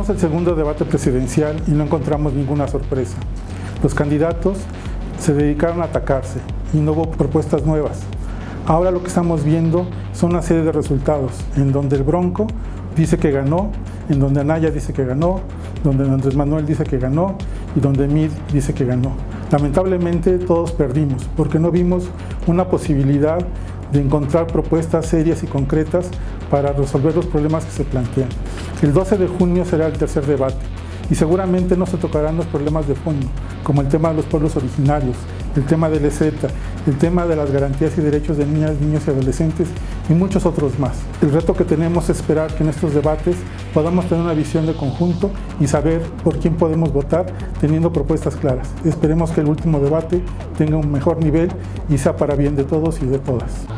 Empezamos el segundo debate presidencial y no encontramos ninguna sorpresa. Los candidatos se dedicaron a atacarse y no hubo propuestas nuevas. Ahora lo que estamos viendo son una serie de resultados en donde el Bronco dice que ganó, en donde Anaya dice que ganó, donde Andrés Manuel dice que ganó y donde Mid dice que ganó. Lamentablemente todos perdimos porque no vimos una posibilidad de encontrar propuestas serias y concretas para resolver los problemas que se plantean. El 12 de junio será el tercer debate y seguramente no se tocarán los problemas de fondo, como el tema de los pueblos originarios, el tema del EZETA, el tema de las garantías y derechos de niñas, niños y adolescentes y muchos otros más. El reto que tenemos es esperar que en estos debates podamos tener una visión de conjunto y saber por quién podemos votar teniendo propuestas claras. Esperemos que el último debate tenga un mejor nivel y sea para bien de todos y de todas.